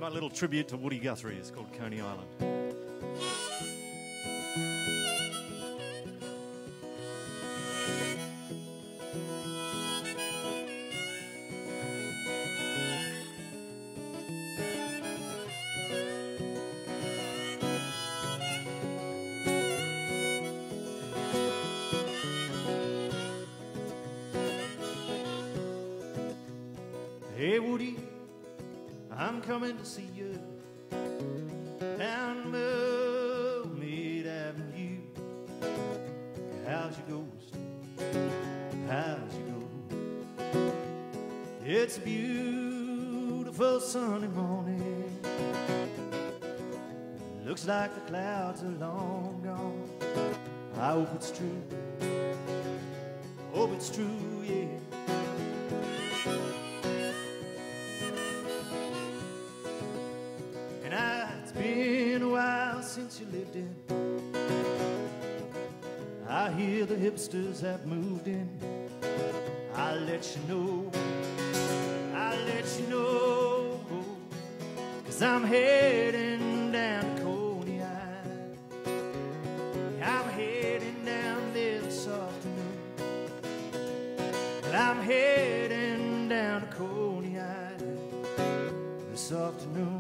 my little tribute to Woody Guthrie. It's called Coney Island. Hey Woody, I'm coming to see you down Mermaid Avenue. How's your ghost? How's your ghost? It's a beautiful sunny morning. Looks like the clouds are long gone. I hope it's true. Hope it's true, yeah. It's been a while since you lived in. I hear the hipsters have moved in. I'll let you know, I'll let you know, 'cause I'm heading down to Coney Island. I'm heading down there this afternoon. I'm heading down to Coney Island this afternoon.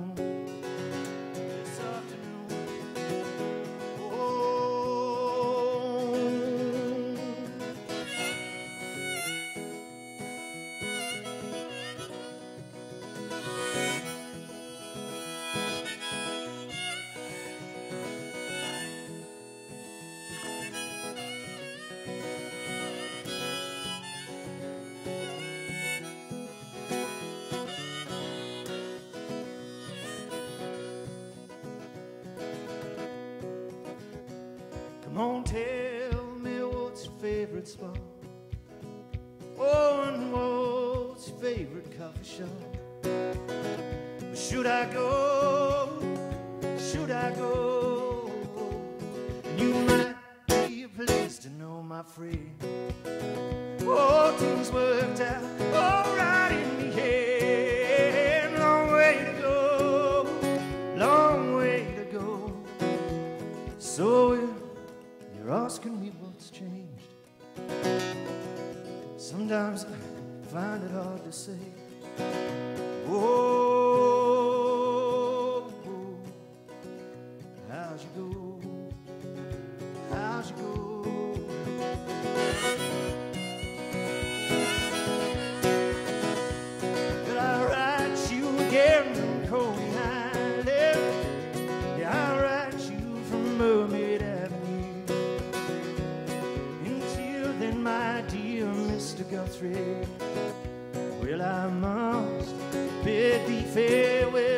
Come on, tell me what's your favorite spot? Oh, and what's your favorite coffee shop? Should I go? Should I go? And you might be a place to know, my friend. Oh, things worked out all right in the end. Long way to go, long way to go. So you're asking me what's changed. Sometimes I find it hard to say. Oh, how's you go? How's you go? Will I write you again from Coney Island? Yeah, I'll write you from Mermaid Avenue. Until then, my dear Mr. Guthrie, well, I must bid thee farewell.